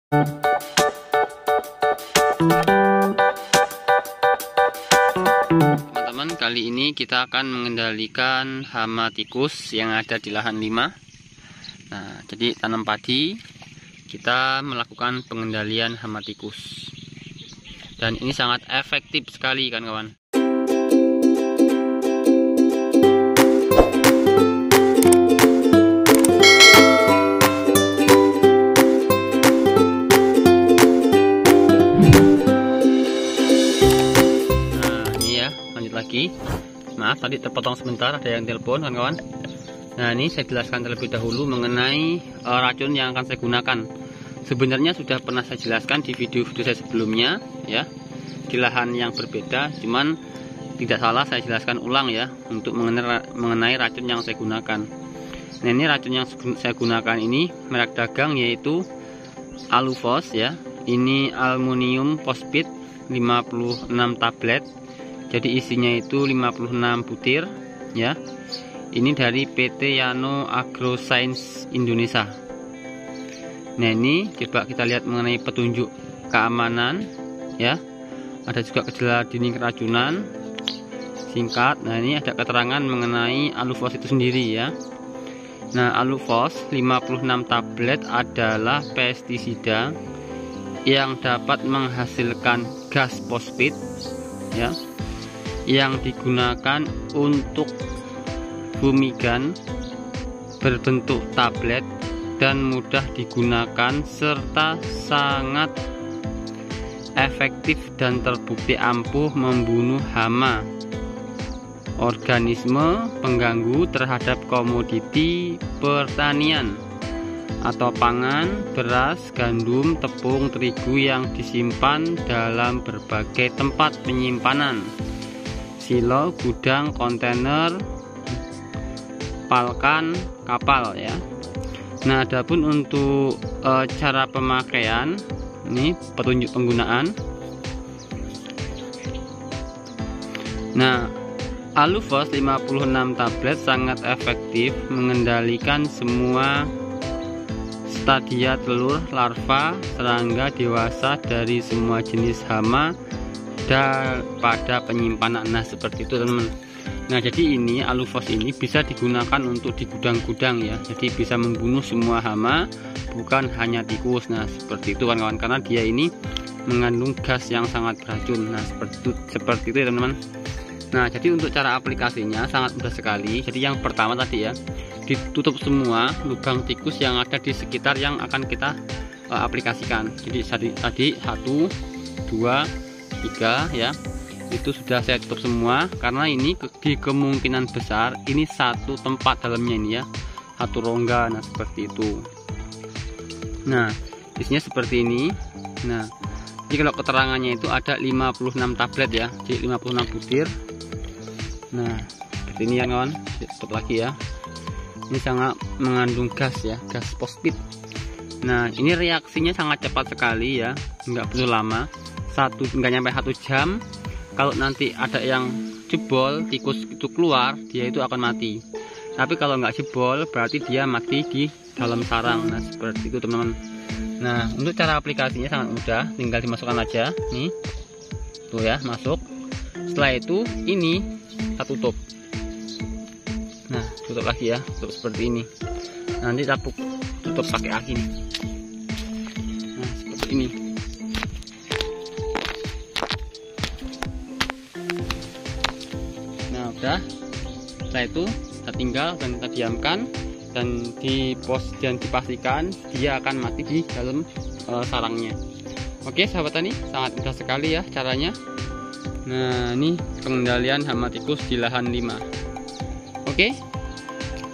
Teman-teman, kali ini kita akan mengendalikan hama tikus yang ada di lahan 5. Nah, jadi tanam padi kita melakukan pengendalian hama tikus. Dan ini sangat efektif sekali kan kawan. Lagi, maaf tadi terpotong sebentar, ada yang telepon kawan-kawan. Nah, ini saya jelaskan terlebih dahulu mengenai racun yang akan saya gunakan. Sebenarnya sudah pernah saya jelaskan di video-video saya sebelumnya ya, di lahan yang berbeda, cuman tidak salah saya jelaskan ulang ya untuk mengenai racun yang saya gunakan. Nah, ini racun yang saya gunakan ini merek dagang yaitu Alufos ya. Ini aluminium fosfat 56 tablet. Jadi isinya itu 56 butir ya. Ini dari PT Yano Agroscience Indonesia. Nah, ini coba kita lihat mengenai petunjuk keamanan ya. Ada juga gejala dini keracunan singkat. Nah, ini ada keterangan mengenai Alufos itu sendiri ya. Nah, Alufos 56 tablet adalah pestisida yang dapat menghasilkan gas fosfat ya, yang digunakan untuk fumigan, berbentuk tablet dan mudah digunakan serta sangat efektif dan terbukti ampuh membunuh hama, organisme pengganggu terhadap komoditi pertanian atau pangan, beras, gandum, tepung, terigu yang disimpan dalam berbagai tempat penyimpanan, silo, gudang, kontainer, palkan, kapal ya. Nah, adapun untuk cara pemakaian, ini petunjuk penggunaan. Nah, Alufos 56 tablet sangat efektif mengendalikan semua stadia telur, larva, serangga dewasa dari semua jenis hama pada penyimpanan. Nah, seperti itu teman-teman. Nah, jadi ini Alufos ini bisa digunakan untuk di gudang-gudang ya. Jadi bisa membunuh semua hama, bukan hanya tikus. Nah, seperti itu kawan-kawan, karena dia ini mengandung gas yang sangat beracun. Nah, seperti itu ya teman-teman. Nah, jadi untuk cara aplikasinya sangat mudah sekali. Jadi yang pertama tadi ya, ditutup semua lubang tikus yang ada di sekitar yang akan kita aplikasikan. Jadi tadi 1, 2, 3 ya, itu sudah saya tutup semua karena ini di kemungkinan besar ini satu tempat dalamnya ini ya, satu rongga. Nah, seperti itu. Nah, isinya seperti ini. Nah, jadi kalau keterangannya itu ada 56 tablet ya, jadi 56 butir. Nah, seperti ini ya kawan, tutup lagi ya. Ini sangat mengandung gas ya, gas fosfat. Nah, ini reaksinya sangat cepat sekali ya, nggak perlu lama, nggak nyampe 1 jam. Kalau nanti ada yang jebol, tikus itu keluar, dia itu akan mati. Tapi kalau nggak jebol, berarti dia mati di dalam sarang. Nah, seperti itu teman-teman. Nah, untuk cara aplikasinya sangat mudah, tinggal dimasukkan aja nih, tuh ya, masuk. Setelah itu ini kita tutup. Nah, tutup lagi ya, tutup seperti ini. Nanti tutup pakai aki nih. Nah, seperti ini. Nah, udah. Setelah itu kita tinggal dan kita diamkan dan dipastikan dia akan mati di dalam sarangnya. Oke, sahabat tani, sangat mudah sekali ya caranya. Nah, ini pengendalian hama tikus di lahan 5. Oke,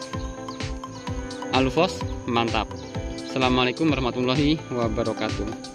Alufos mantap. Assalamualaikum warahmatullahi wabarakatuh.